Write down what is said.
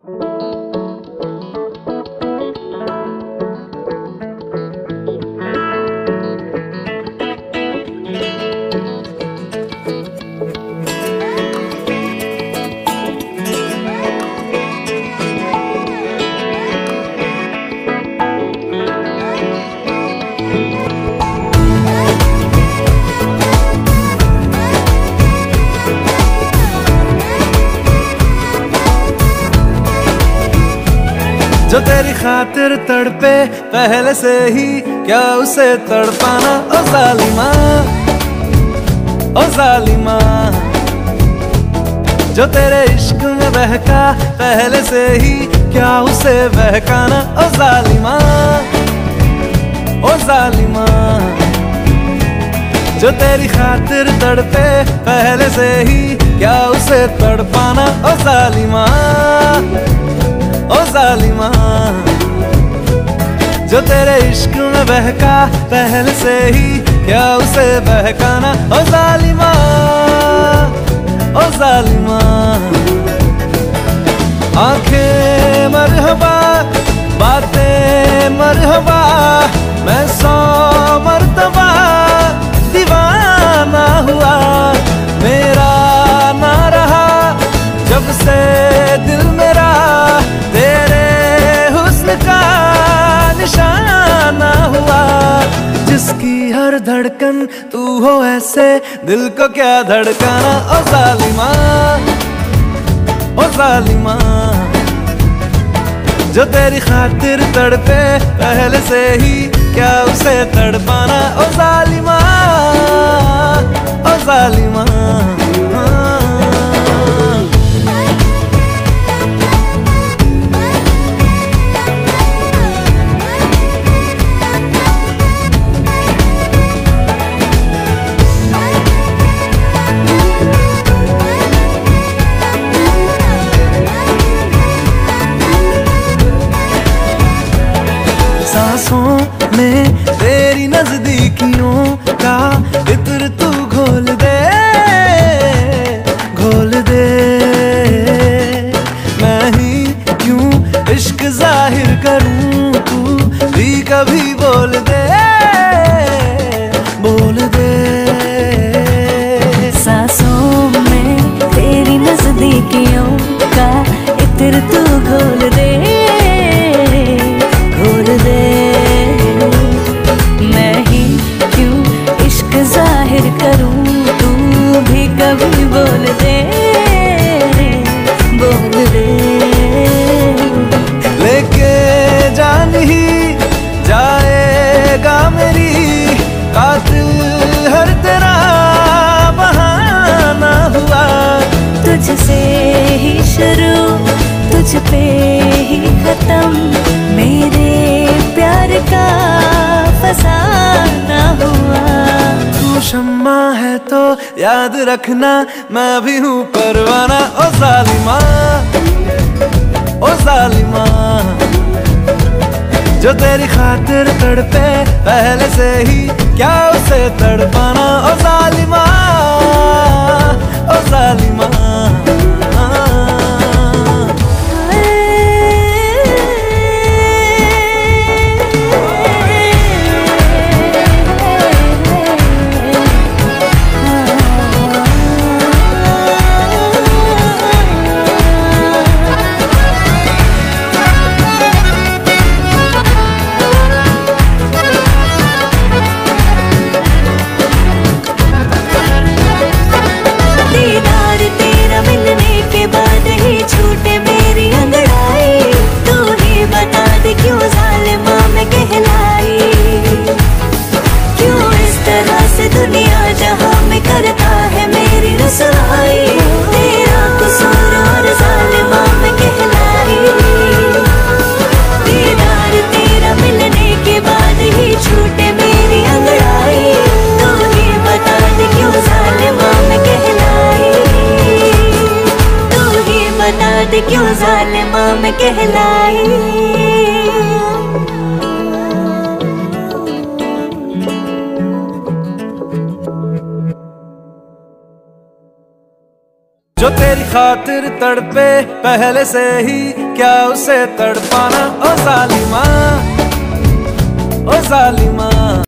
जो तेरी खातिर तड़पे पहले से ही, क्या उसे तड़पाना ओ जालिमा, ओ जालिमा। जो तेरे इश्क में बहका पहले से ही, क्या उसे बहकाना ओ जालिमा, ओ जालिमा। जो तेरी खातिर तड़पे पहले से ही, क्या उसे तड़पाना ओ जालिमा, ओ जालिमा। जो तेरे इश्क में बहका पहले से ही, क्या उसे बहकाना ओ जालिमा, ओ जालिमा। आंखें मरहबा, बातें मरहबा, मैं 100 मर्तबा दीवाना हुआ। मेरा ना रहा जब से दिल मेरा, तेरे हुस्न का निशाना हुआ। जिसकी हर धड़कन तू हो ऐसे, दिल को क्या धड़काना ओ जालिमा, ओ जालिमा। जो तेरी खातिर तड़पे पहले से ही, क्या उसे तड़पाना ओ जालिमा, ओ जालिमा। सांसों में तेरी नजदीकियों का इत्र तू घोल दे, घोल दे। मैं ही क्यों इश्क जाहिर करूं, तू भी कभी बोल दे, बोल दे। सांसों में तेरी नजदीकियों का इत्र तू घोल दे, घोल दे। मैं ही क्यों इश्क जाहिर करूं, तू भी कभी बोल दे, बोल दे। लेके जान ही जाएगा मेरी, कातिल हर तेरा बहाना हुआ। तुझसे ही शुरू, तुझ पे ही खत्म, मेरे प्यार का फसाना हुआ। तू शम्मा है तो याद रखना, मैं भी हूँ परवाना ओ जालिमा, ओ जालिमा। जो तेरी खातिर तड़पे पहले से ही, क्या उसे तड़पाना ओ जालिमा, ओ जालिमा। क्यों जालिमा मैं कहलाई। जो तेरी खातिर तड़पे पहले से ही, क्या उसे तड़पाना। ओ जालिमा, ओ जालिमा।